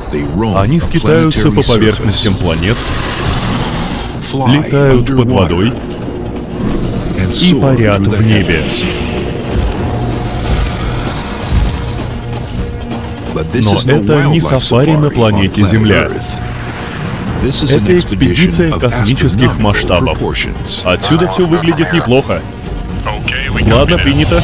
Они скитаются по поверхностям планет, летают под водой и парят в небе. Но это не сафари на планете Земля. Это экспедиция космических масштабов. Отсюда все выглядит неплохо. Ладно, принято.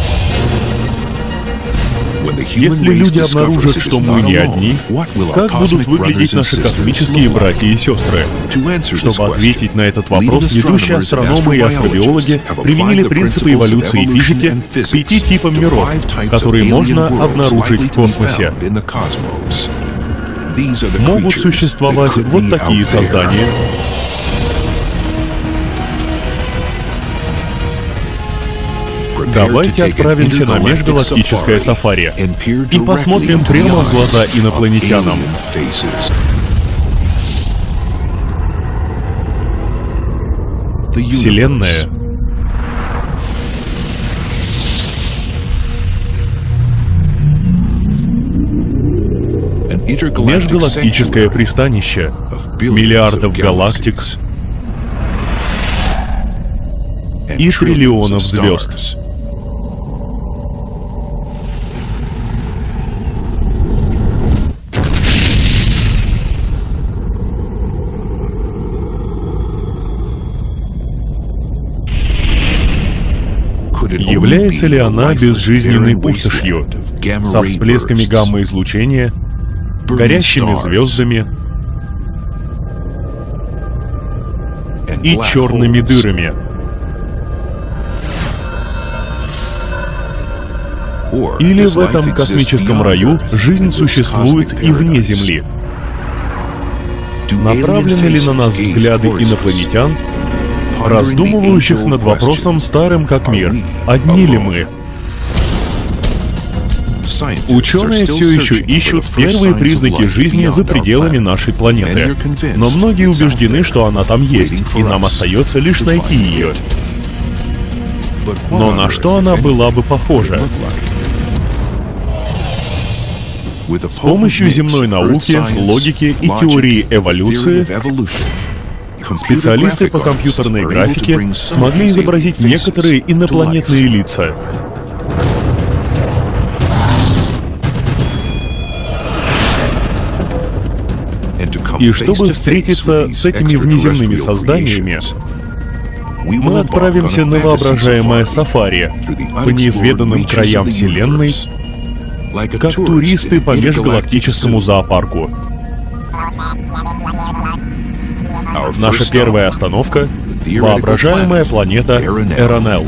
Если люди обнаружат, что мы не одни, как будут выглядеть наши космические братья и сестры? Чтобы ответить на этот вопрос, ведущие астрономы и астробиологи применили принципы эволюции и физики к 5 типам миров, которые можно обнаружить в космосе. Могут существовать вот такие создания. Давайте отправимся на межгалактическое сафари и посмотрим прямо в глаза инопланетянам. Вселенная межгалактическое пристанище миллиардов галактик и триллионов звезд. Является ли она безжизненной пустошью, со всплесками гамма-излучения, горящими звездами и черными дырами? Или в этом космическом раю жизнь существует и вне Земли? Направлены ли на нас взгляды инопланетян, раздумывающих над вопросом старым как мир, одни ли мы? Ученые все еще ищут первые признаки жизни за пределами нашей планеты, но многие убеждены, что она там есть, и нам остается лишь найти ее. Но на что она была бы похожа? С помощью земной науки, логики и теории эволюции специалисты по компьютерной графике смогли изобразить некоторые инопланетные лица. И чтобы встретиться с этими внеземными созданиями, мы отправимся на воображаемое сафари по неизведанным краям Вселенной, как туристы по межгалактическому зоопарку. Наша первая остановка — воображаемая планета Эронел.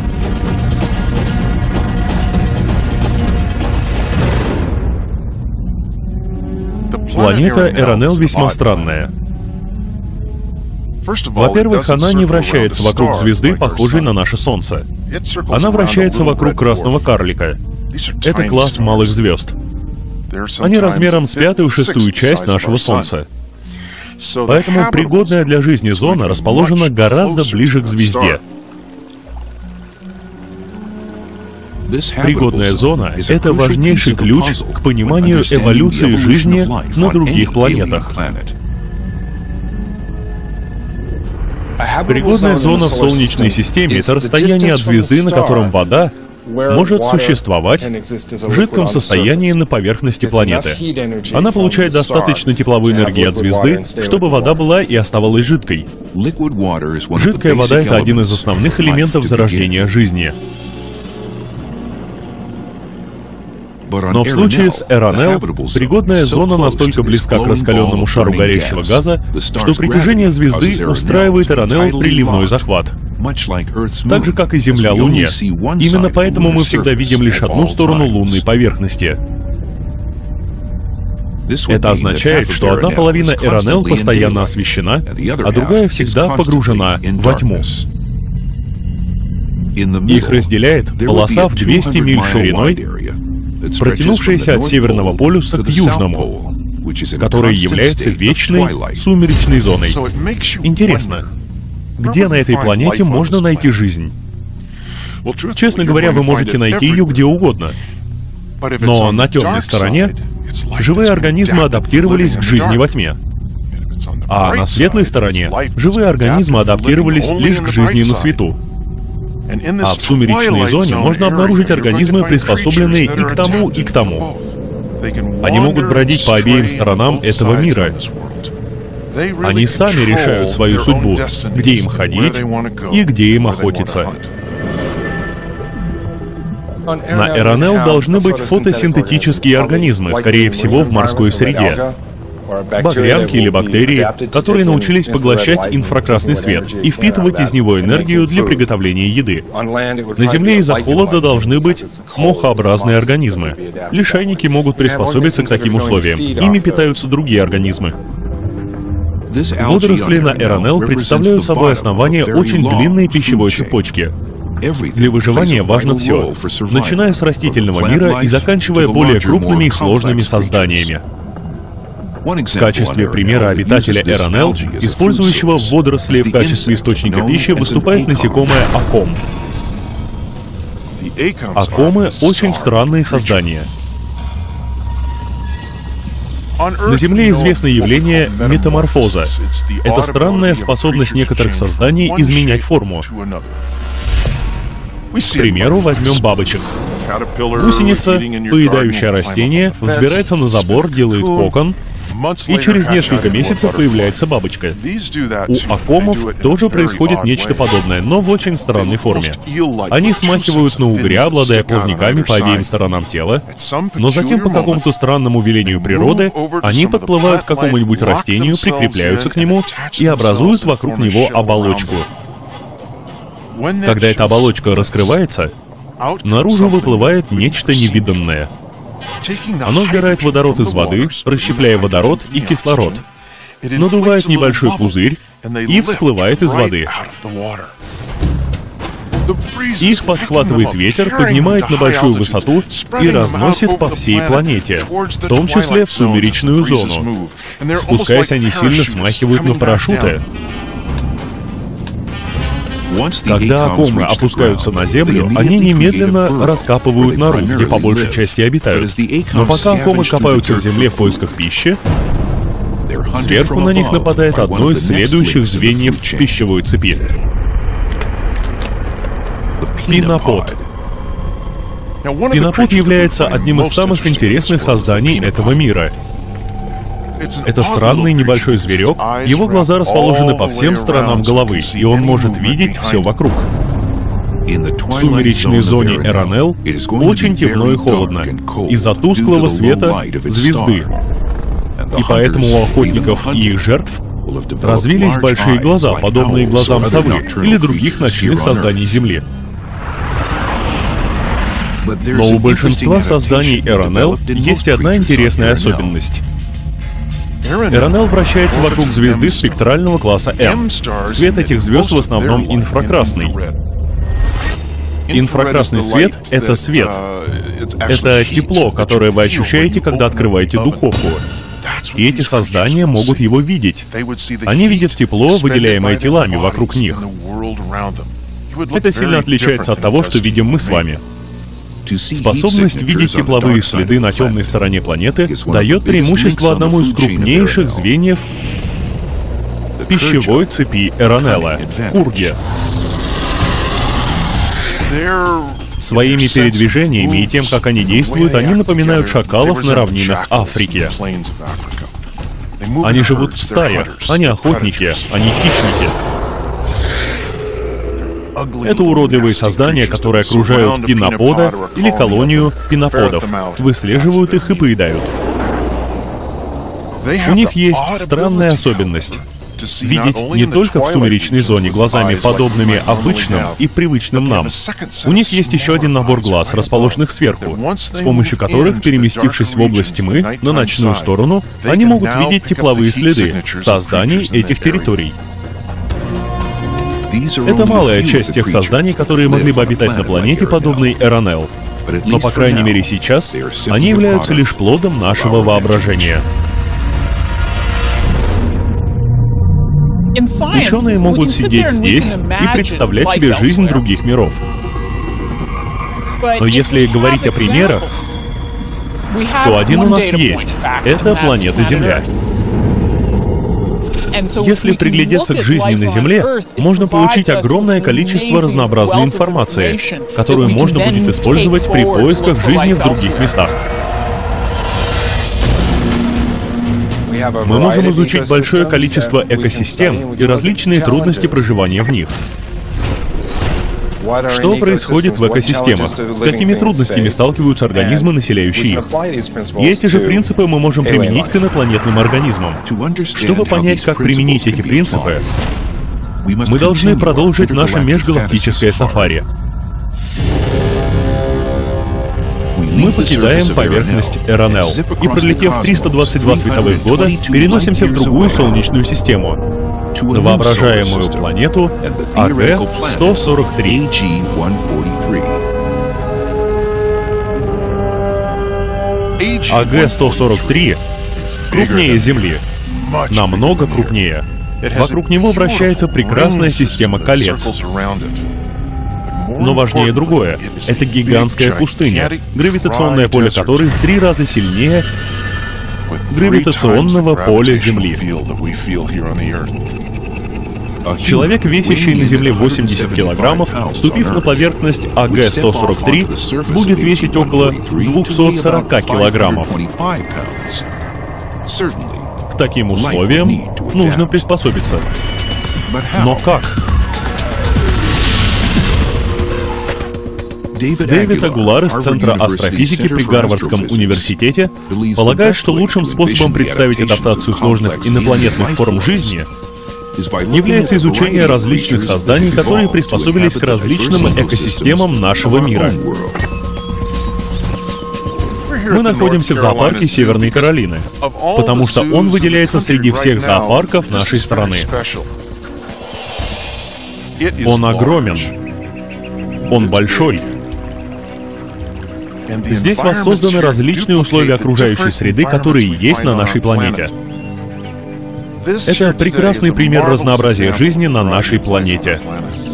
Планета Эронел весьма странная. Во-первых, она не вращается вокруг звезды, похожей на наше Солнце. Она вращается вокруг красного карлика. Это класс малых звезд. Они размером с 5-6 часть нашего Солнца. Поэтому пригодная для жизни зона расположена гораздо ближе к звезде. Пригодная зона — это важнейший ключ к пониманию эволюции жизни на других планетах. Пригодная зона в Солнечной системе — это расстояние от звезды, на котором вода может существовать в жидком состоянии на поверхности планеты. Она получает достаточно тепловой энергии от звезды, чтобы вода была и оставалась жидкой. Жидкая вода — это один из основных элементов зарождения жизни. Но в случае с Эронел пригодная зона настолько близка к раскаленному шару горящего газа, что притяжение звезды устраивает Эронел приливной захват. Так же, как и Земля Луне. Именно поэтому мы всегда видим лишь одну сторону лунной поверхности. Это означает, что одна половина Эронел постоянно освещена, а другая всегда погружена во тьму. Их разделяет полоса в 200 миль шириной, протянувшаяся от Северного полюса к Южному, которая является вечной сумеречной зоной. Интересно, где на этой планете можно найти жизнь? Честно говоря, вы можете найти ее где угодно. Но на темной стороне живые организмы адаптировались к жизни во тьме. А на светлой стороне живые организмы адаптировались лишь к жизни на свету. А в сумеречной зоне можно обнаружить организмы, приспособленные и к тому, и к тому. Они могут бродить по обеим сторонам этого мира. Они сами решают свою судьбу, где им ходить и где им охотиться. На Эронел должны быть фотосинтетические организмы, скорее всего, в морской среде. Багрянки или бактерии, которые научились поглощать инфракрасный свет и впитывать из него энергию для приготовления еды. На Земле из-за холода должны быть мохообразные организмы. Лишайники могут приспособиться к таким условиям. Ими питаются другие организмы. Водоросли на Эронел представляют собой основание очень длинной пищевой цепочки. Для выживания важно все, начиная с растительного мира и заканчивая более крупными и сложными созданиями. В качестве примера обитателя Эронел, использующего водоросли в качестве источника пищи, выступает насекомое аком. Акомы — очень странные создания. На Земле известно явление метаморфоза. Это странная способность некоторых созданий изменять форму. К примеру, возьмем бабочек. Гусеница, поедающая растение, взбирается на забор, делает кокон, и через несколько месяцев появляется бабочка. У акомов тоже происходит нечто подобное, но в очень странной форме. Они смахивают на угря, обладая плавниками по обеим сторонам тела, но затем по какому-то странному велению природы они подплывают к какому-нибудь растению, прикрепляются к нему и образуют вокруг него оболочку. Когда эта оболочка раскрывается, наружу выплывает нечто невиданное. Оно вбирает водород из воды, расщепляя водород и кислород, надувает небольшой пузырь и всплывает из воды. Их подхватывает ветер, поднимает на большую высоту и разносит по всей планете, в том числе в сумеречную зону. Спускаясь, они сильно смахивают на парашюты. Когда акомы опускаются на землю, они немедленно раскапывают нору, где по большей части обитают. Но пока акомы копаются в земле в поисках пищи, сверху на них нападает одно из следующих звеньев пищевой цепи. Пинопод. Пинопод является одним из самых интересных созданий этого мира. Это странный небольшой зверек, его глаза расположены по всем сторонам головы, и он может видеть все вокруг. В сумеречной зоне Эронел очень темно и холодно из-за тусклого света звезды. И поэтому у охотников и их жертв развились большие глаза, подобные глазам совы или других ночных созданий Земли. Но у большинства созданий Эронел есть одна интересная особенность. Эронел вращается вокруг звезды спектрального класса М. Свет этих звезд в основном инфракрасный. Инфракрасный свет — это свет. Это тепло, которое вы ощущаете, когда открываете духовку. И эти создания могут его видеть. Они видят тепло, выделяемое телами вокруг них. Это сильно отличается от того, что видим мы с вами. Способность видеть тепловые следы на темной стороне планеты дает преимущество одному из крупнейших звеньев пищевой цепи Эронела — курге. Своими передвижениями и тем, как они действуют, они напоминают шакалов на равнинах Африки. Они живут в стаях, они охотники, они хищники. Это уродливые создания, которые окружают пинопода или колонию пиноподов, выслеживают их и поедают. У них есть странная особенность — видеть не только в сумеречной зоне глазами, подобными обычным и привычным нам. У них есть еще один набор глаз, расположенных сверху, с помощью которых, переместившись в область тьмы на ночную сторону, они могут видеть тепловые следы созданий этих территорий. Это малая часть тех созданий, которые могли бы обитать на планете, подобной Эронел. Но, по крайней мере, сейчас они являются лишь плодом нашего воображения. Ученые могут сидеть здесь и представлять себе жизнь других миров. Но если говорить о примерах, то один у нас есть. Это планета Земля. Если приглядеться к жизни на Земле, можно получить огромное количество разнообразной информации, которую можно будет использовать при поисках жизни в других местах. Мы можем изучить большое количество экосистем и различные трудности проживания в них. Что происходит в экосистемах? С какими трудностями сталкиваются организмы, населяющие их? И эти же принципы мы можем применить к инопланетным организмам. Чтобы понять, как применить эти принципы, мы должны продолжить наше межгалактическое сафари. Мы покидаем поверхность Эронел и, пролетев 322 световых года, переносимся в другую Солнечную систему, на воображаемую планету АГ-143. АГ-143 крупнее Земли, намного крупнее. Вокруг него вращается прекрасная система колец. Но важнее другое — это гигантская пустыня, гравитационное поле которой в 3 раза сильнее гравитационного поля Земли. Человек, весящий на Земле 80 килограммов, ступив на поверхность АГ-143, будет весить около 240 килограммов. К таким условиям нужно приспособиться. Но как? Дэвид Агулар из Центра астрофизики при Гарвардском университете полагает, что лучшим способом представить адаптацию сложных инопланетных форм жизни является изучение различных созданий, которые приспособились к различным экосистемам нашего мира. Мы находимся в зоопарке Северной Каролины, потому что он выделяется среди всех зоопарков нашей страны. Он огромен. Он большой. Здесь воссозданы различные условия окружающей среды, которые есть на нашей планете. Это прекрасный пример разнообразия жизни на нашей планете.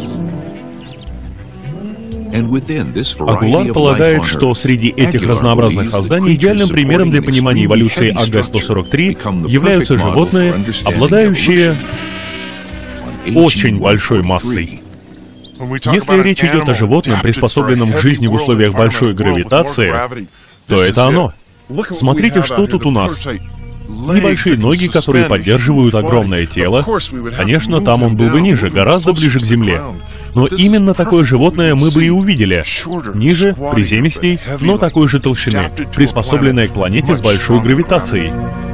Агулар полагает, что среди этих разнообразных созданий идеальным примером для понимания эволюции АГ-143 являются животные, обладающие очень большой массой. Если речь идет о животном, приспособленном к жизни в условиях большой гравитации, то это оно. Смотрите, что тут у нас. Небольшие ноги, которые поддерживают огромное тело. Конечно, там он был бы ниже, гораздо ближе к Земле. Но именно такое животное мы бы и увидели. Ниже, приземистей, но такой же толщины, приспособленное к планете с большой гравитацией.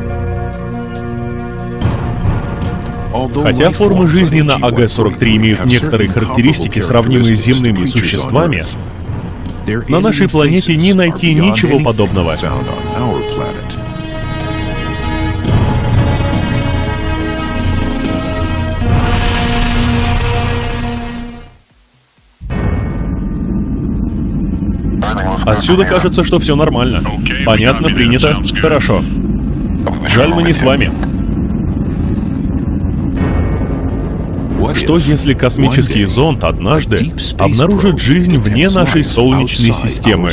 Хотя формы жизни на АГ-43 имеют некоторые характеристики, сравнимые с земными существами, на нашей планете не найти ничего подобного. Отсюда кажется, что все нормально. Понятно, принято. Хорошо. Жаль, мы не с вами. Что если космический зонд однажды обнаружит жизнь вне нашей Солнечной системы?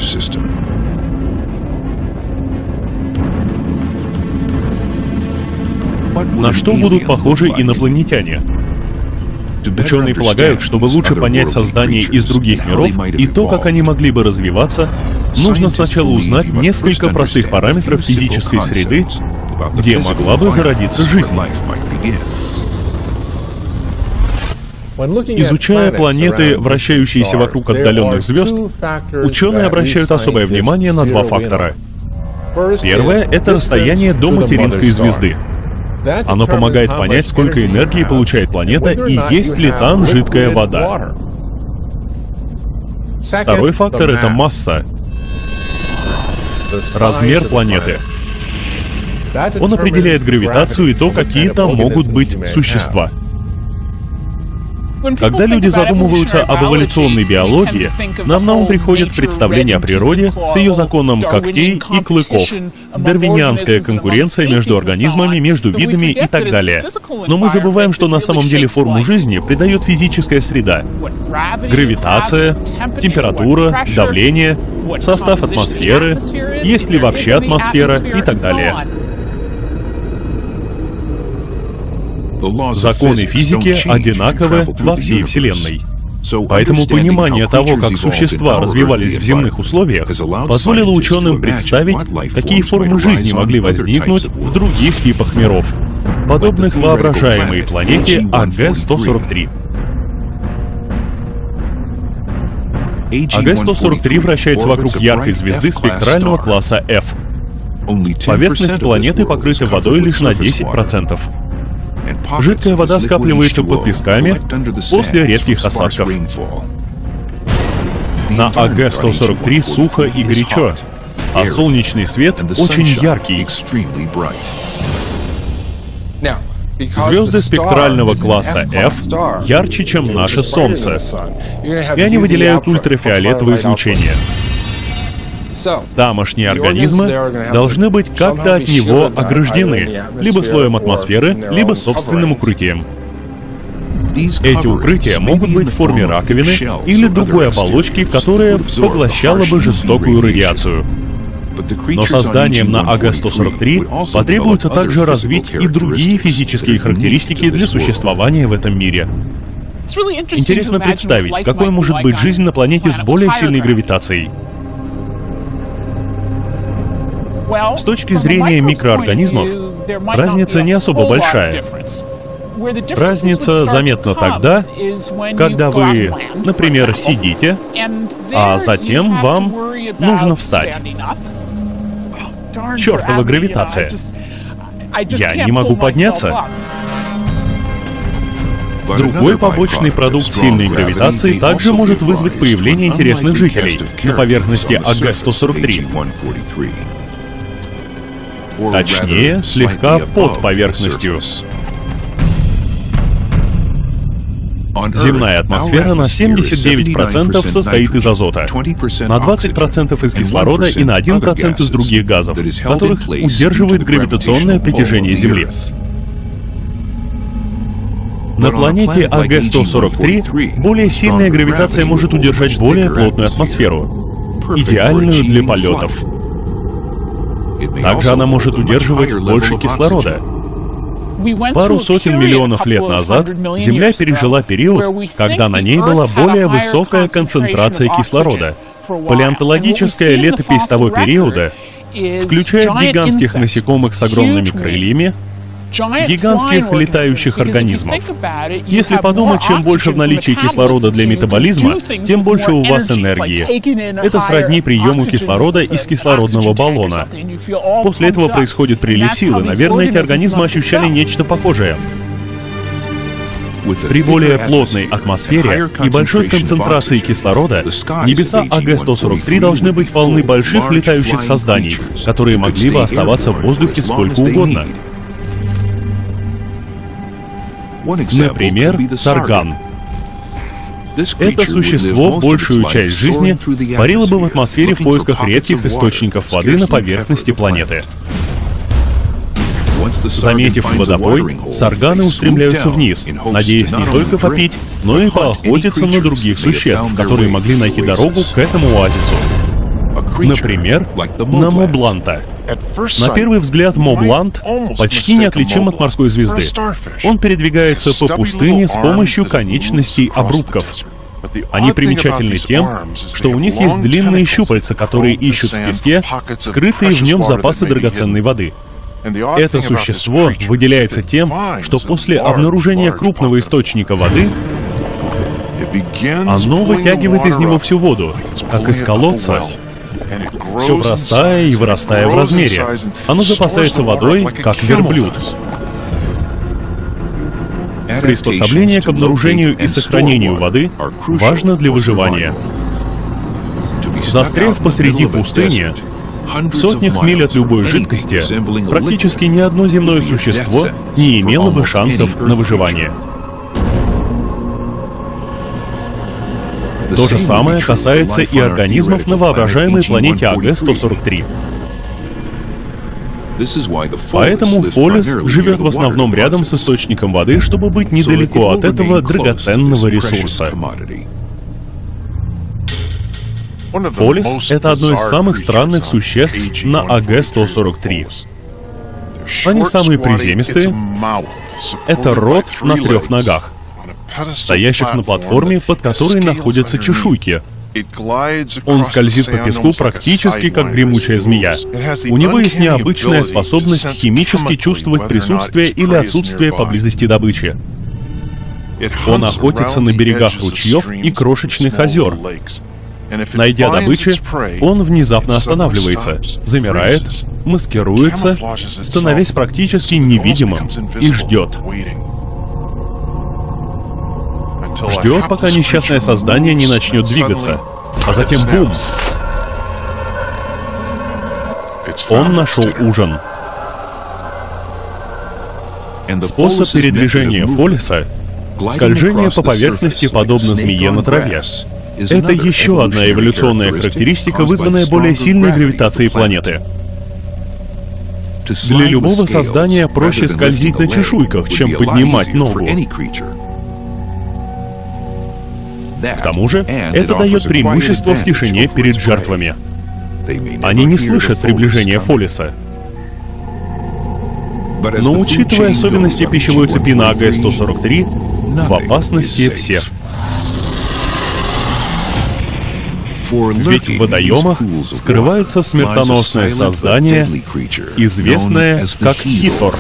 На что будут похожи инопланетяне? Ученые полагают, чтобы лучше понять создание из других миров и то, как они могли бы развиваться, нужно сначала узнать несколько простых параметров физической среды, где могла бы зародиться жизнь. Изучая планеты, вращающиеся вокруг отдаленных звезд, ученые обращают особое внимание на 2 фактора. Первое — это расстояние до материнской звезды. Оно помогает понять, сколько энергии получает планета и есть ли там жидкая вода. Второй фактор — это масса, размер планеты. Он определяет гравитацию и то, какие там могут быть существа. Когда люди задумываются об эволюционной биологии, нам на ум приходит представление о природе с ее законом когтей и клыков, дарвинианская конкуренция между организмами, между видами и так далее. Но мы забываем, что на самом деле форму жизни придает физическая среда. Гравитация, температура, давление, состав атмосферы, есть ли вообще атмосфера и так далее. Законы физики одинаковы во всей Вселенной. Поэтому понимание того, как существа развивались в земных условиях, позволило ученым представить, какие формы жизни могли возникнуть в других типах миров, подобных воображаемой планете АГ-143. АГ-143 вращается вокруг яркой звезды спектрального класса F. Поверхность планеты покрыта водой лишь на 10%. Жидкая вода скапливается под песками после редких осадков. На АГ-143 сухо и горячо, а солнечный свет очень яркий. Звезды спектрального класса F ярче, чем наше Солнце, и они выделяют ультрафиолетовое излучение. Тамошние организмы должны быть как-то от него ограждены, либо слоем атмосферы, либо собственным укрытием. Эти укрытия могут быть в форме раковины или другой оболочки, которая поглощала бы жестокую радиацию. Но созданием на АГ-143 потребуется также развить и другие физические характеристики для существования в этом мире. Интересно представить, какой может быть жизнь на планете с более сильной гравитацией. С точки зрения микроорганизмов, разница не особо большая. Разница заметна тогда, когда вы, например, сидите, а затем вам нужно встать. Чёртова гравитация. Я не могу подняться. Другой побочный продукт сильной гравитации также может вызвать появление интересных жителей на поверхности АГ-143. Точнее, слегка под поверхностью. Земная атмосфера на 79% состоит из азота, на 20% из кислорода и на 1% из других газов, которых удерживает гравитационное притяжение Земли. На планете АГ-143 более сильная гравитация может удержать более плотную атмосферу, идеальную для полетов. Также она может удерживать больше кислорода. Пару сотен миллионов лет назад Земля пережила период, когда на ней была более высокая концентрация кислорода. Палеонтологическая летопись того периода включает гигантских насекомых с огромными крыльями, гигантских летающих организмов. Если подумать, чем больше в наличии кислорода для метаболизма, тем больше у вас энергии. Это сродни приему кислорода из кислородного баллона. После этого происходит прилив силы. Наверное, эти организмы ощущали нечто похожее. При более плотной атмосфере и большой концентрации кислорода небеса АГ-143 должны быть полны больших летающих созданий, которые могли бы оставаться в воздухе сколько угодно. Например, сарган. Это существо большую часть жизни парило бы в атмосфере в поисках редких источников воды на поверхности планеты. Заметив водопой, сарганы устремляются вниз, надеясь не только попить, но и поохотиться на других существ, которые могли найти дорогу к этому оазису. Например, на мобланта. На первый взгляд моблант почти неотличим от морской звезды. Он передвигается по пустыне с помощью конечностей обрубков. Они примечательны тем, что у них есть длинные щупальца, которые ищут в песке скрытые в нем запасы драгоценной воды. Это существо выделяется тем, что после обнаружения крупного источника воды оно вытягивает из него всю воду, как из колодца, все вырастая и вырастая в размере. Оно запасается водой, как верблюд. Приспособление к обнаружению и сохранению воды важно для выживания. Застряв посреди пустыни, в сотнях миль от любой жидкости, практически ни одно земное существо не имело бы шансов на выживание. То же самое касается и организмов на воображаемой планете АГ-143. Поэтому Фолис живет в основном рядом с источником воды, чтобы быть недалеко от этого драгоценного ресурса. Фолис — это одно из самых странных существ на АГ-143. Они самые приземистые. Это рот на 3 ногах, стоящих на платформе, под которой находятся чешуйки. Он скользит по песку практически как гремучая змея. У него есть необычная способность химически чувствовать присутствие или отсутствие поблизости добычи. Он охотится на берегах ручьев и крошечных озер. Найдя добычу, он внезапно останавливается, замирает, маскируется, становясь практически невидимым, и ждет. Ждет, пока несчастное создание не начнет двигаться. А затем бум! Он нашел ужин. Способ передвижения Фолиса — скольжение по поверхности, подобно змее на траве. Это еще одна эволюционная характеристика, вызванная более сильной гравитацией планеты. Для любого создания проще скользить на чешуйках, чем поднимать ногу. К тому же, это дает преимущество в тишине перед жертвами. Они не слышат приближения Фолиса. Но учитывая особенности пищевой цепи на АГ-143, в опасности все. Ведь в водоемах скрывается смертоносное создание, известное как хитор.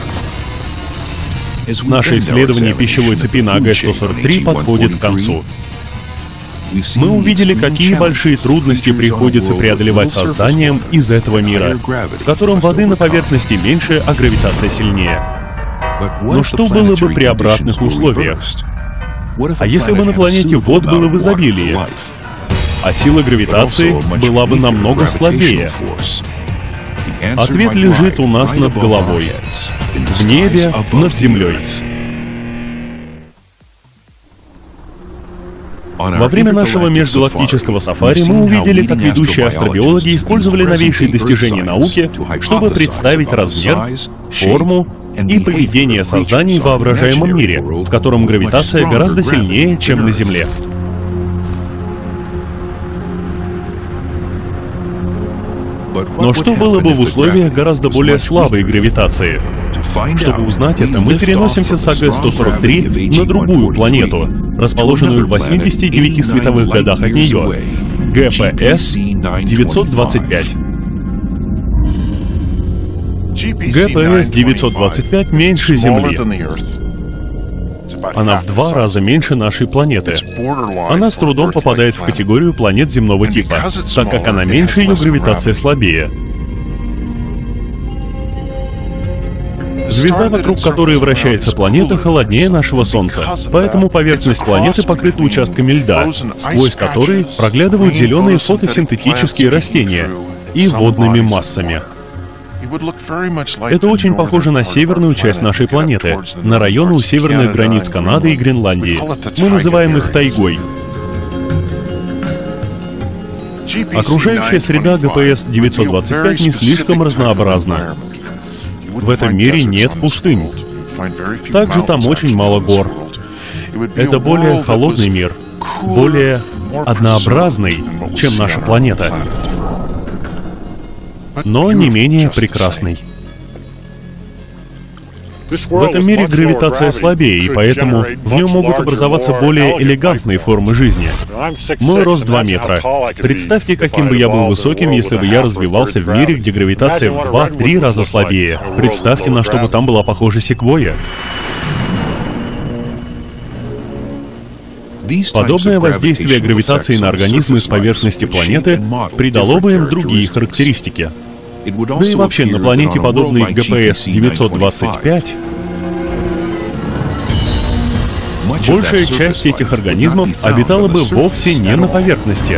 Наше исследование пищевой цепи на АГ-143 подходит к концу. Мы увидели, какие большие трудности приходится преодолевать созданиям из этого мира, в котором воды на поверхности меньше, а гравитация сильнее. Но что было бы при обратных условиях? А если бы на планете вод было в изобилии, а сила гравитации была бы намного слабее? Ответ лежит у нас над головой, в небе над землей. Во время нашего межгалактического сафари мы увидели, как ведущие астробиологи использовали новейшие достижения науки, чтобы представить размер, форму и поведение созданий в воображаемом мире, в котором гравитация гораздо сильнее, чем на Земле. Но что было бы в условиях гораздо более слабой гравитации? Чтобы узнать это, мы переносимся с АГ-143 на другую планету, расположенную в 89 световых годах от нее, ГПС-925. ГПС-925 меньше Земли. Она в 2 раза меньше нашей планеты. Она с трудом попадает в категорию планет земного типа, так как она меньше, ее гравитация слабее. Звезда, вокруг которой вращается планета, холоднее нашего Солнца, поэтому поверхность планеты покрыта участками льда, сквозь которые проглядывают зеленые фотосинтетические растения и водными массами. Это очень похоже на северную часть нашей планеты, на районы у северных границ Канады и Гренландии. Мы называем их тайгой. Окружающая среда ГПС-925 не слишком разнообразна. В этом мире нет пустынь. Также там очень мало гор. Это более холодный мир, более однообразный, чем наша планета, но не менее прекрасный. В этом мире гравитация слабее, и поэтому в нем могут образоваться более элегантные формы жизни. Мой рост 2 метра. Представьте, каким бы я был высоким, если бы я развивался в мире, где гравитация в 2-3 раза слабее. Представьте, на что бы там была похожа секвойя. Подобное воздействие гравитации на организмы с поверхности планеты придало бы им другие характеристики. Да и вообще, на планете, подобной ГПС-925, большая часть этих организмов обитала бы вовсе не на поверхности.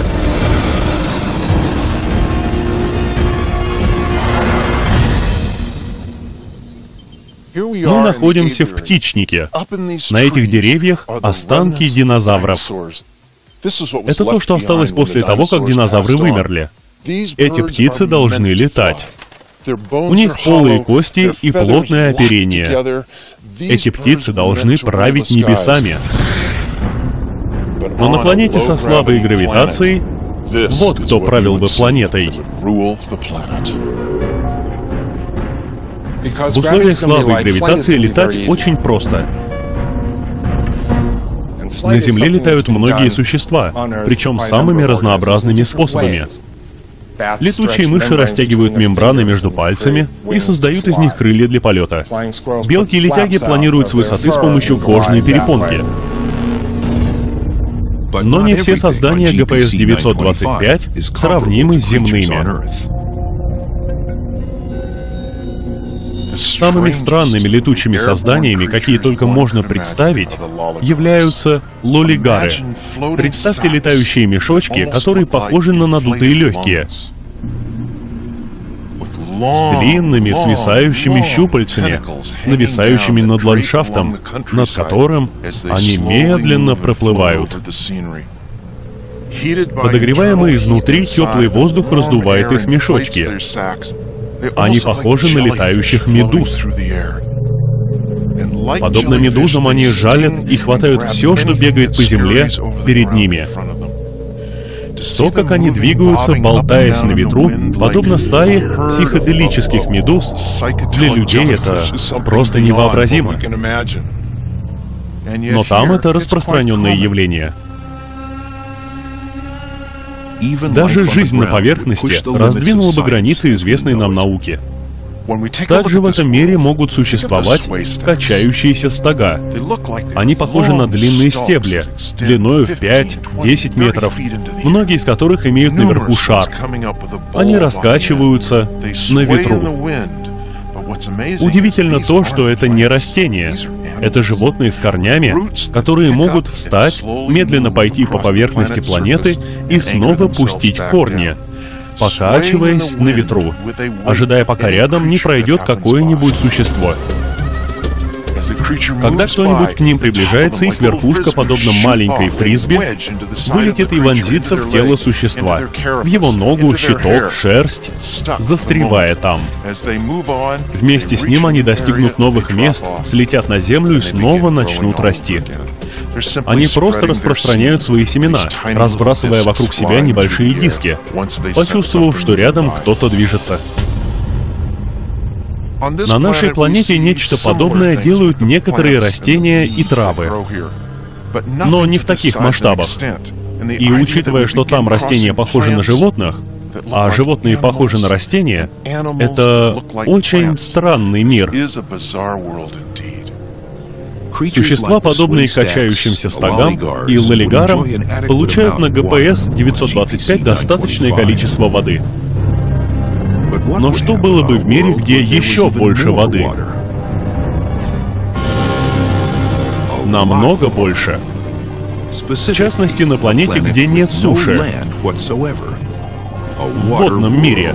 Мы находимся в птичнике. На этих деревьях останки динозавров. Это то, что осталось после того, как динозавры вымерли. Эти птицы должны летать. У них полые кости и плотное оперение. Эти птицы должны править небесами. Но на планете со слабой гравитацией вот кто правил бы планетой. В условиях слабой гравитации летать очень просто. На Земле летают многие существа, причем самыми разнообразными способами. Летучие мыши растягивают мембраны между пальцами и создают из них крылья для полета. Белки-летяги планируют с высоты с помощью кожной перепонки. Но не все создания ГПС-925 сравнимы с земными. Самыми странными летучими созданиями, какие только можно представить, являются лолигары. Представьте летающие мешочки, которые похожи на надутые легкие, с длинными свисающими щупальцами, нависающими над ландшафтом, над которым они медленно проплывают. Подогреваемый изнутри, теплый воздух раздувает их мешочки. Они похожи на летающих медуз. Подобно медузам они жалят и хватают все, что бегает по земле перед ними. То, как они двигаются, болтаясь на ветру, подобно стае психоделических медуз, для людей это просто невообразимо. Но там это распространенное явление. Даже жизнь на поверхности раздвинула бы границы известной нам науки. Также в этом мире могут существовать качающиеся стога. Они похожи на длинные стебли, длиною в 5-10 метров, многие из которых имеют наверху шар. Они раскачиваются на ветру. Удивительно то, что это не растения. Это животные с корнями, которые могут встать, медленно пойти по поверхности планеты и снова пустить корни, покачиваясь на ветру, ожидая, пока рядом не пройдет какое-нибудь существо. Когда кто-нибудь к ним приближается, их верхушка, подобно маленькой фрисби, вылетит и вонзится в тело существа, в его ногу, щиток, шерсть, застревая там. Вместе с ним они достигнут новых мест, слетят на землю и снова начнут расти. Они просто распространяют свои семена, разбрасывая вокруг себя небольшие диски, почувствовав, что рядом кто-то движется. На нашей планете нечто подобное делают некоторые растения и травы, но не в таких масштабах. И учитывая, что там растения похожи на животных, а животные похожи на растения, это очень странный мир. Существа, подобные качающимся стогам и лолигарам, получают на ГПС-925 достаточное количество воды. Но что было бы в мире, где еще больше воды? Намного больше. В частности, на планете, где нет суши. В водном мире.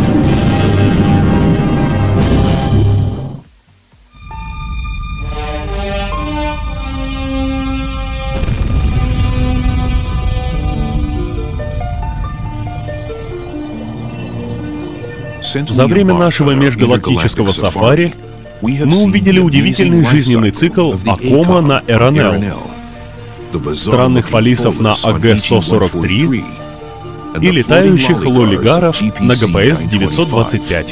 За время нашего межгалактического сафари мы увидели удивительный жизненный цикл Акома на Эронел, странных фалисов на АГ-143 и летающих лолигаров на ГПС-925.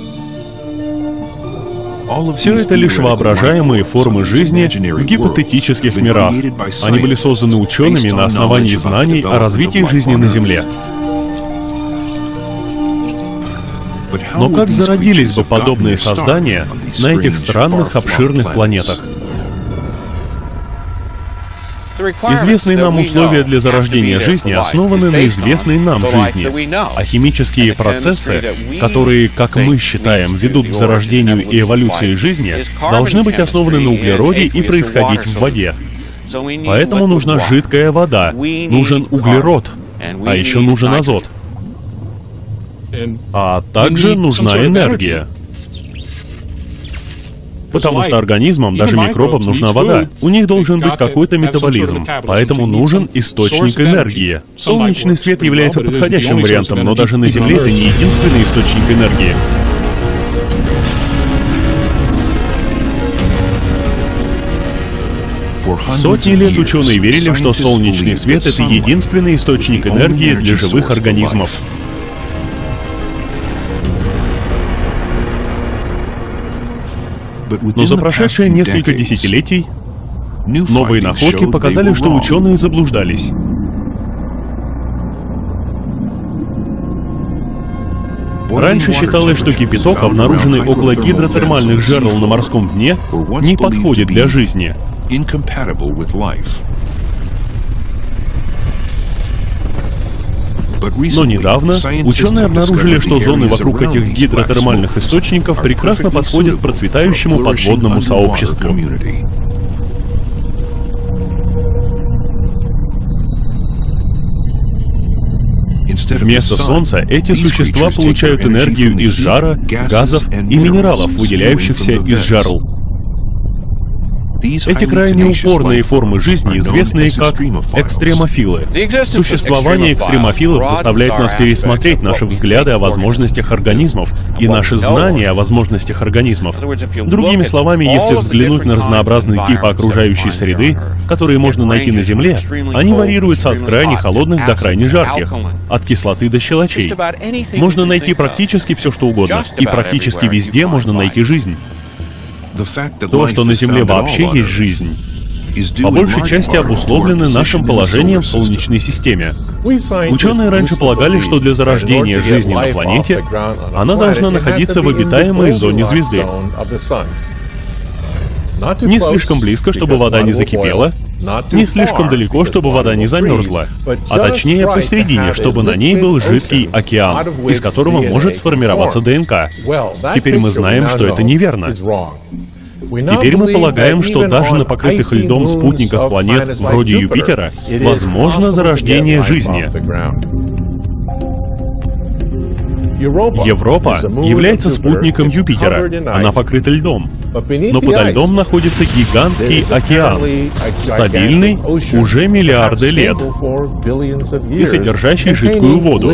Все это лишь воображаемые формы жизни в гипотетических мирах. Они были созданы учеными на основании знаний о развитии жизни на Земле. Но как зародились бы подобные создания на этих странных обширных планетах? Известные нам условия для зарождения жизни основаны на известной нам жизни, а химические процессы, которые, как мы считаем, ведут к зарождению и эволюции жизни, должны быть основаны на углероде и происходить в воде. Поэтому нужна жидкая вода, нужен углерод, а еще нужен азот. А также нужна энергия. Потому что организмам, даже микробам, нужна вода. У них должен быть какой-то метаболизм, поэтому нужен источник энергии. Солнечный свет является подходящим вариантом, но даже на Земле это не единственный источник энергии. Сотни лет ученые верили, что солнечный свет — это единственный источник энергии для живых организмов. Но за прошедшие несколько десятилетий новые находки показали, что ученые заблуждались. Раньше считалось, что кипяток, обнаруженный около гидротермальных жерл на морском дне, не подходит для жизни. Но недавно ученые обнаружили, что зоны вокруг этих гидротермальных источников прекрасно подходят процветающему подводному сообществу. Вместо Солнца эти существа получают энергию из жара, газов и минералов, выделяющихся из жерл. Эти крайне упорные формы жизни известны как экстремофилы. Существование экстремофилов заставляет нас пересмотреть наши взгляды о возможностях организмов и наши знания о возможностях организмов. Другими словами, если взглянуть на разнообразные типы окружающей среды, которые можно найти на Земле, они варьируются от крайне холодных до крайне жарких, от кислоты до щелочей. Можно найти практически все, что угодно, и практически везде можно найти жизнь. То, что на Земле вообще есть жизнь, по большей части обусловлены нашим положением в Солнечной системе. Ученые раньше полагали, что для зарождения жизни на планете она должна находиться в обитаемой зоне звезды. Не слишком близко, чтобы вода не закипела, не слишком далеко, чтобы вода не замерзла, а точнее посередине, чтобы на ней был жидкий океан, из которого может сформироваться ДНК. Теперь мы знаем, что это неверно. Теперь мы полагаем, что даже на покрытых льдом спутниках планет вроде Юпитера возможно зарождение жизни. Европа является спутником Юпитера, она покрыта льдом. Но подо льдом находится гигантский океан, стабильный уже миллиарды лет и содержащий жидкую воду.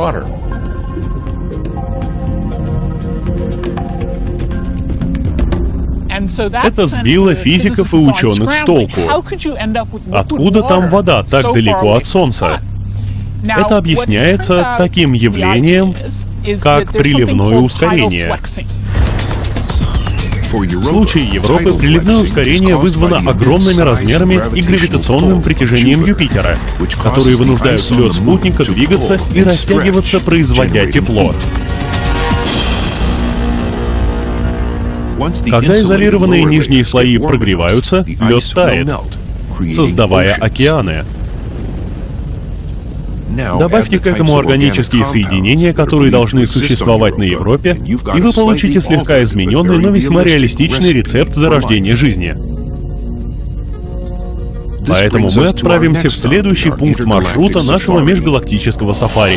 Это сбило физиков и ученых с толку. Откуда там вода так далеко от Солнца? Это объясняется таким явлением, как приливное ускорение. В случае Европы приливное ускорение вызвано огромными размерами и гравитационным притяжением Юпитера, которые вынуждают лед спутника двигаться и растягиваться, производя тепло. Когда изолированные нижние слои прогреваются, лед тает, создавая океаны. Добавьте к этому органические соединения, которые должны существовать на Европе, и вы получите слегка измененный, но весьма реалистичный рецепт зарождения жизни. Поэтому мы отправимся в следующий пункт маршрута нашего межгалактического сафари.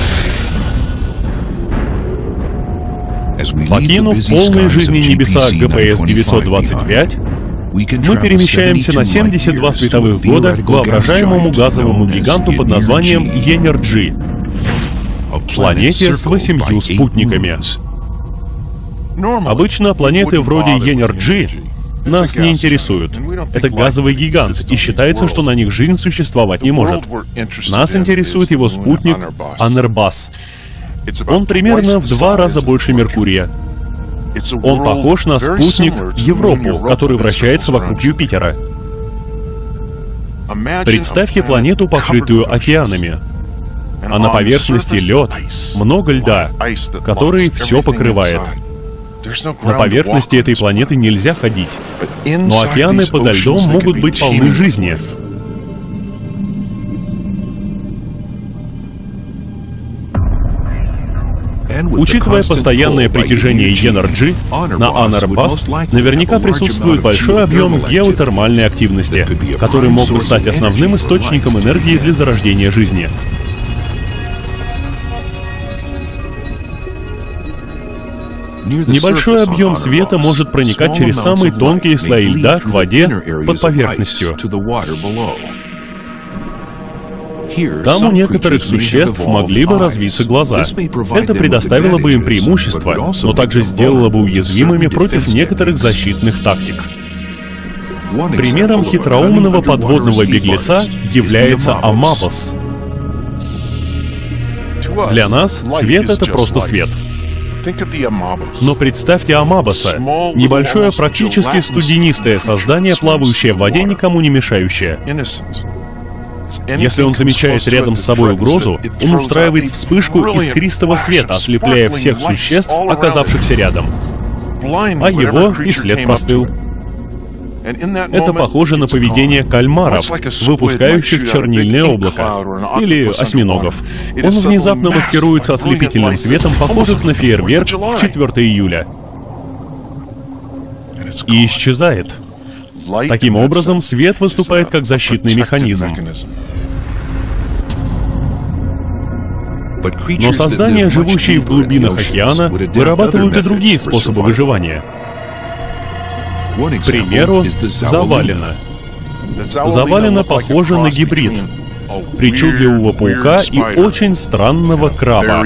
Покинув полные жизни небеса ГПС-925, мы перемещаемся на 72 световых года к воображаемому газовому гиганту под названием Енер-G, планете с 8 спутниками. Обычно планеты вроде Енер-G нас не интересуют. Это газовый гигант, и считается, что на них жизнь существовать не может. Нас интересует его спутник Анербас. Он примерно в 2 раза больше Меркурия. Он похож на спутник Европу, который вращается вокруг Юпитера. Представьте планету, покрытую океанами. А на поверхности лед, много льда, который все покрывает. На поверхности этой планеты нельзя ходить, но океаны подо льдом могут быть полны жизни. Учитывая постоянное притяжение Енер-G, на Анербас наверняка присутствует большой объем геотермальной активности, который мог бы стать основным источником энергии для зарождения жизни. Небольшой объем света может проникать через самые тонкие слои льда к воде под поверхностью. Там у некоторых существ могли бы развиться глаза. Это предоставило бы им преимущество, но также сделало бы уязвимыми против некоторых защитных тактик. Примером хитроумного подводного беглеца является Амабос. Для нас свет — это просто свет. Но представьте Амабоса, небольшое, практически студенистое создание, плавающее в воде, никому не мешающее. Если он замечает рядом с собой угрозу, он устраивает вспышку искристого света, ослепляя всех существ, оказавшихся рядом. А его и след простыл. Это похоже на поведение кальмаров, выпускающих чернильное облако, или осьминогов. Он внезапно маскируется ослепительным светом, похожим на фейерверк в 4 июля. И исчезает. Таким образом, свет выступает как защитный механизм. Но создания, живущие в глубинах океана, вырабатывают и другие способы выживания. К примеру, завалина. Завалина похожа на гибрид причудливого паука и очень странного краба.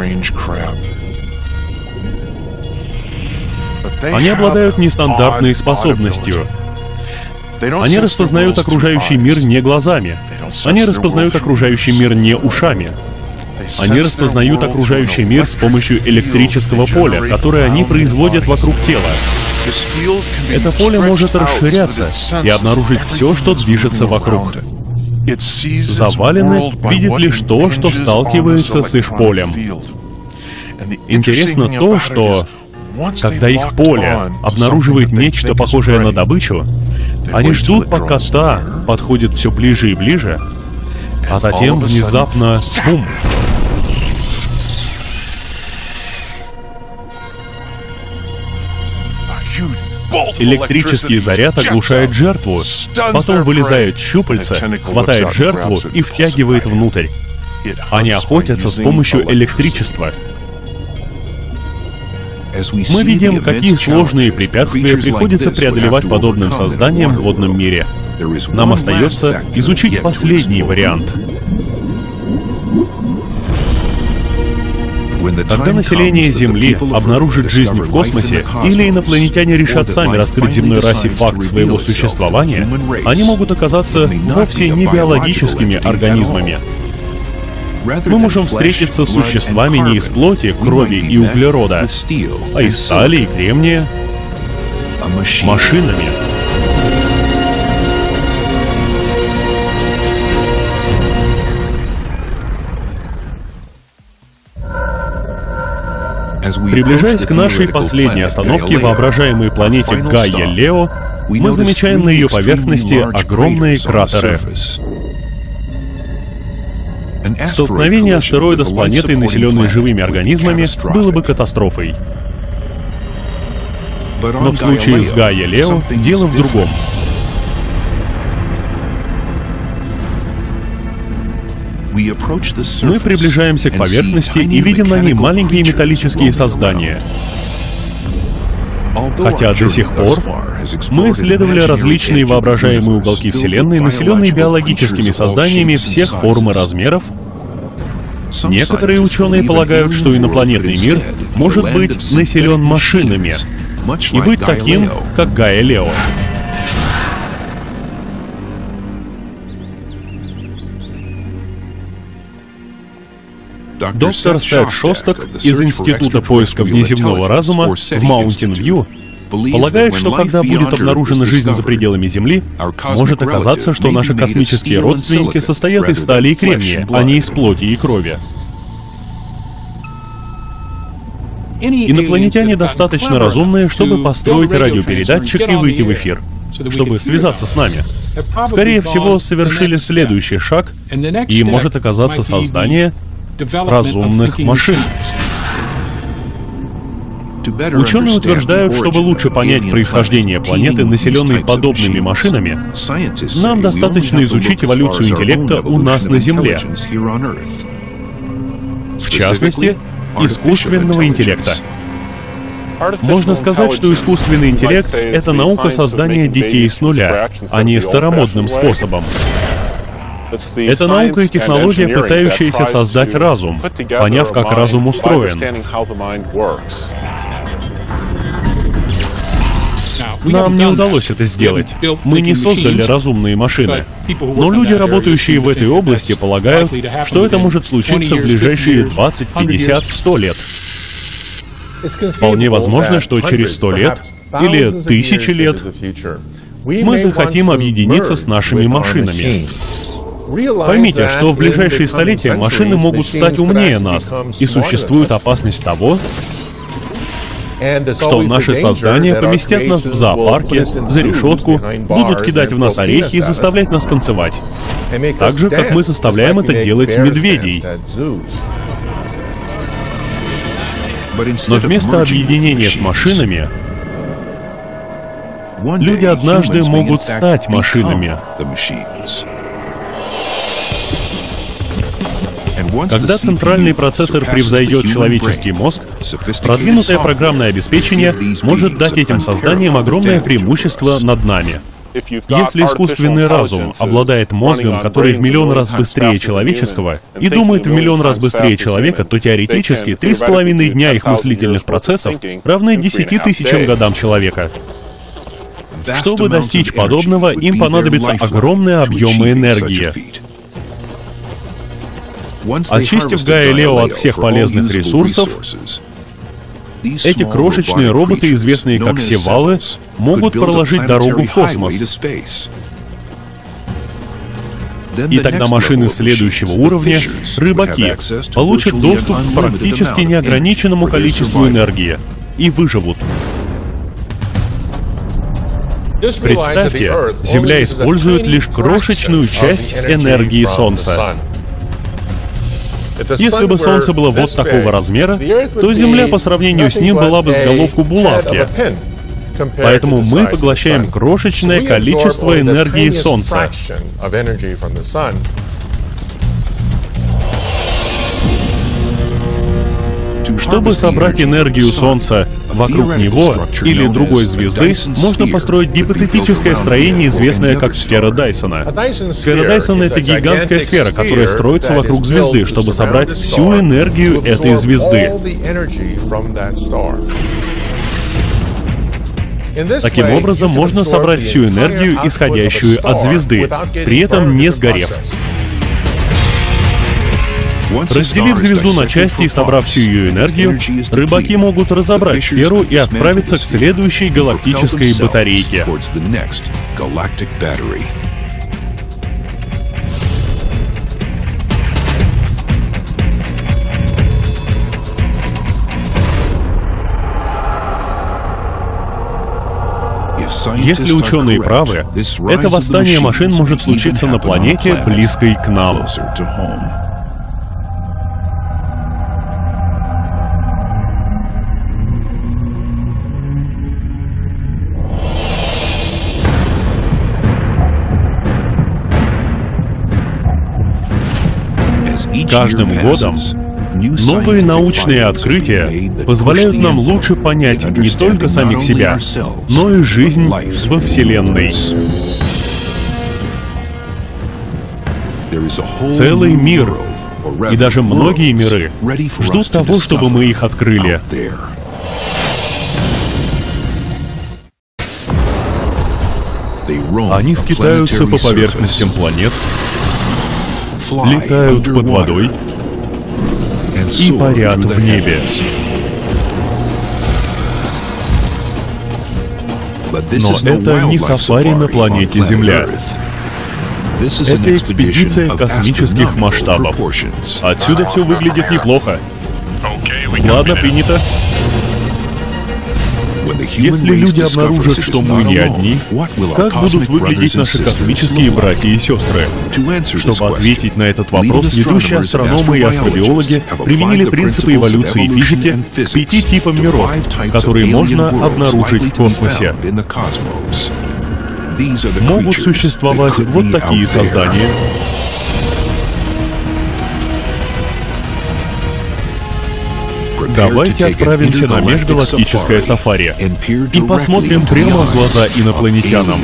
Они обладают нестандартной способностью. Они распознают окружающий мир не глазами. Они распознают окружающий мир не ушами. Они распознают окружающий мир с помощью электрического поля, которое они производят вокруг тела. Это поле может расширяться и обнаружить все, что движется вокруг. Завалины видят лишь то, что сталкивается с их полем. Интересно то, что когда их поле обнаруживает нечто похожее на добычу, они ждут, пока та подходит все ближе и ближе, а затем внезапно бум! Электрический заряд оглушает жертву, потом вылезает щупальце, хватает жертву и втягивает внутрь. Они охотятся с помощью электричества. Мы видим, какие сложные препятствия приходится преодолевать подобным созданиям в водном мире. Нам остается изучить последний вариант. Когда население Земли обнаружит жизнь в космосе, или инопланетяне решат сами раскрыть земной расе факт своего существования, они могут оказаться вовсе не биологическими организмами. Мы можем встретиться с существами не из плоти, крови и углерода, а из стали и кремния, машинами. Приближаясь к нашей последней остановке, воображаемой планете Гайя-Лео, мы замечаем на ее поверхности огромные кратеры. Столкновение астероида с планетой, населенной живыми организмами, было бы катастрофой. Но в случае с Гайя-Лео дело в другом. Мы приближаемся к поверхности и видим на ней маленькие металлические создания. Хотя до сих пор мы исследовали различные воображаемые уголки Вселенной, населенные биологическими созданиями всех форм и размеров, некоторые ученые полагают, что инопланетный мир может быть населен машинами и быть таким, как Гайя-Лео. Доктор Сет Шостак из Института поиска внеземного разума в Маунтин-Вью полагает, что когда будет обнаружена жизнь за пределами Земли, может оказаться, что наши космические родственники состоят из стали и кремния, а не из плоти и крови. Инопланетяне достаточно разумные, чтобы построить радиопередатчик и выйти в эфир, чтобы связаться с нами. Скорее всего, совершили следующий шаг, и может оказаться создание разумных машин. Ученые утверждают, чтобы лучше понять происхождение планеты, населенной подобными машинами, нам достаточно изучить эволюцию интеллекта у нас на Земле. В частности, искусственного интеллекта. Можно сказать, что искусственный интеллект — это наука создания детей с нуля, а не старомодным способом. Это наука и технология, пытающаяся создать разум, поняв, как разум устроен. Нам не удалось это сделать. Мы не создали разумные машины. Но люди, работающие в этой области, полагают, что это может случиться в ближайшие 20, 50, 100 лет. Вполне возможно, что через 100 лет или 1000 лет мы захотим объединиться с нашими машинами. Поймите, что в ближайшие столетия машины могут стать умнее нас, и существует опасность того, что наши создания поместят нас в зоопарке, за решетку, будут кидать в нас орехи и заставлять нас танцевать. Так же, как мы заставляем это делать медведей. Но вместо объединения с машинами, люди однажды могут стать машинами. Когда центральный процессор превзойдет человеческий мозг, продвинутое программное обеспечение может дать этим созданиям огромное преимущество над нами. Если искусственный разум обладает мозгом, который в миллион раз быстрее человеческого, и думает в миллион раз быстрее человека, то теоретически 3,5 дня их мыслительных процессов равны 10 000 годам человека. Чтобы достичь подобного, им понадобятся огромные объемы энергии. Очистив Галилео от всех полезных ресурсов, эти крошечные роботы, известные как Севалы, могут проложить дорогу в космос. И тогда машины следующего уровня, рыбаки, получат доступ к практически неограниченному количеству энергии и выживут. Представьте, Земля использует лишь крошечную часть энергии Солнца. Если бы Солнце было вот такого размера, то Земля по сравнению с ним была бы с головку булавки. Поэтому мы поглощаем крошечное количество энергии Солнца. Чтобы собрать энергию Солнца вокруг него или другой звезды, можно построить гипотетическое строение, известное как сфера Дайсона. Сфера Дайсона — это гигантская сфера, которая строится вокруг звезды, чтобы собрать всю энергию этой звезды. Таким образом, можно собрать всю энергию, исходящую от звезды, при этом не сгорев. Разделив звезду на части и собрав всю ее энергию, рыбаки могут разобрать сферу и отправиться к следующей галактической батарейке. Если ученые правы, это восстание машин может случиться на планете, близкой к нам. С каждым годом новые научные открытия позволяют нам лучше понять не только самих себя, но и жизнь во Вселенной. Целый мир, и даже многие миры, ждут того, чтобы мы их открыли. Они скитаются по поверхностям планет, летают под водой и парят в небе. Но это не сафари на планете Земля. Это экспедиция космических масштабов. Отсюда все выглядит неплохо. Ладно, принято. Если люди обнаружат, что мы не одни, как будут выглядеть наши космические братья и сестры? Чтобы ответить на этот вопрос, ведущие астрономы и астробиологи применили принципы эволюции и физики к 5 типам миров, которые можно обнаружить в космосе. Могут существовать вот такие создания. Давайте отправимся на межгалактическое сафари и посмотрим прямо в глаза инопланетянам.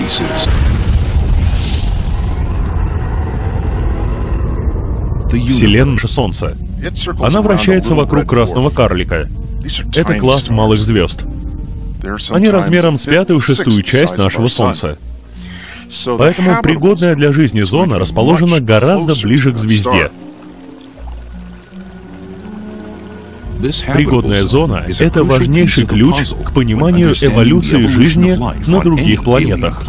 Вселенная — Солнце. Она вращается вокруг красного карлика. Это класс малых звезд. Они размером с 5-6 часть нашего Солнца. Поэтому пригодная для жизни зона расположена гораздо ближе к звезде. Пригодная зона — это важнейший ключ к пониманию эволюции жизни на других планетах.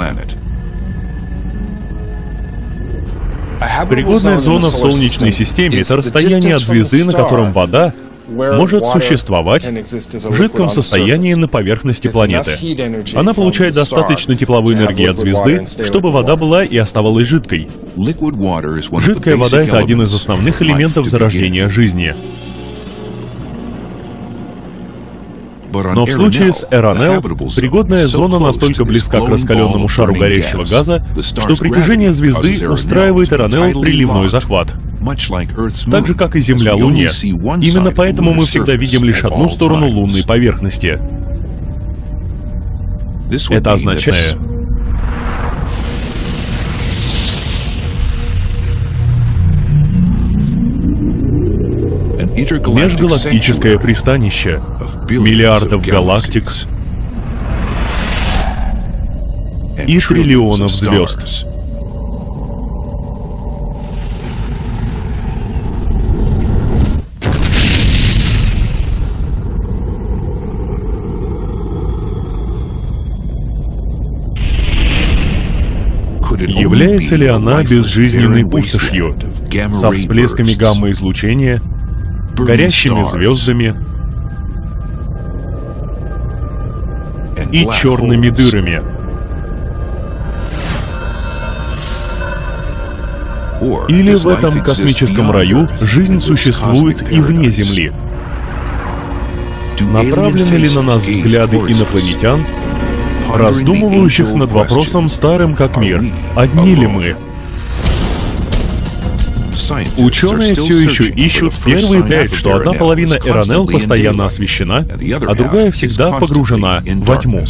Пригодная зона в Солнечной системе — это расстояние от звезды, на котором вода может существовать в жидком состоянии на поверхности планеты. Она получает достаточно тепловой энергии от звезды, чтобы вода была и оставалась жидкой. Жидкая вода — это один из основных элементов зарождения жизни. Но в случае с Эронел пригодная зона настолько близка к раскаленному шару горящего газа, что притяжение звезды устраивает Эронел приливной захват. Так же, как и Земля Луне. Именно поэтому мы всегда видим лишь одну сторону лунной поверхности. Это означает... Межгалактическое пристанище миллиардов галактик и триллионов звезд. Является ли она безжизненной пустошью, со всплесками гамма-излучения, горящими звездами и черными дырами? Или в этом космическом раю жизнь существует и вне Земли? Направлены ли на нас взгляды инопланетян, раздумывающих над вопросом старым как мир? Одни ли мы? Ученые все еще ищут первые 5, что одна половина Эронел постоянно освещена, а другая всегда погружена во тьму.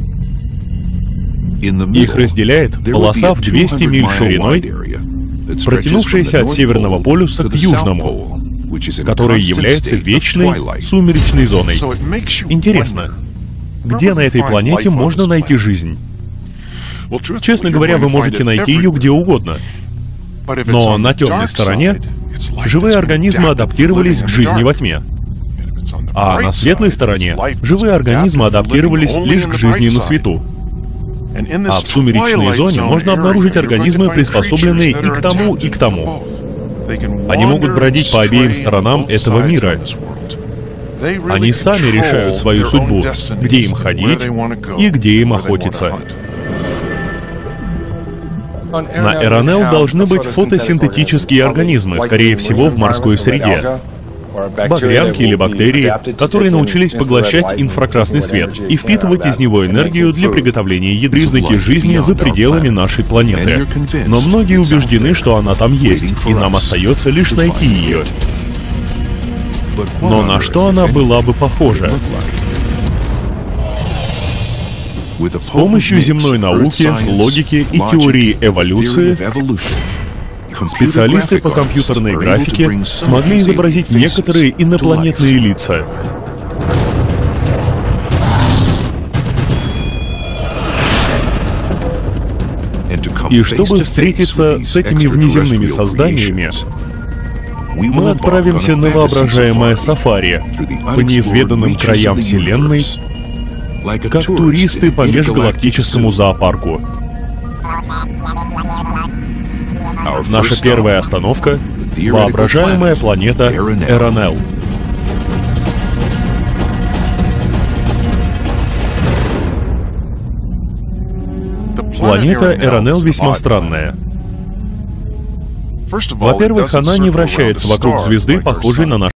Их разделяет полоса в 200 миль шириной, протянувшаяся от Северного полюса к Южному, которая является вечной сумеречной зоной. Интересно, где на этой планете можно найти жизнь? Честно говоря, вы можете найти ее где угодно. Но на темной стороне живые организмы адаптировались к жизни во тьме. А на светлой стороне живые организмы адаптировались лишь к жизни на свету. А в сумеречной зоне можно обнаружить организмы, приспособленные и к тому, и к тому. Они могут бродить по обеим сторонам этого мира. Они сами решают свою судьбу, где им ходить и где им охотиться. На Эронел должны быть фотосинтетические организмы, скорее всего, в морской среде. Багрянки или бактерии, которые научились поглощать инфракрасный свет и впитывать из него энергию для приготовления еды. Признаки жизни за пределами нашей планеты. Но многие убеждены, что она там есть, и нам остается лишь найти ее. Но на что она была бы похожа? С помощью земной науки, логики и теории эволюции специалисты по компьютерной графике смогли изобразить некоторые инопланетные лица. И чтобы встретиться с этими внеземными созданиями, мы отправимся на воображаемое сафари по неизведанным краям Вселенной, как туристы по межгалактическому зоопарку. Наша первая остановка — воображаемая планета Эронел. Планета Эронел весьма странная. Во-первых, она не вращается вокруг звезды, похожей на нашу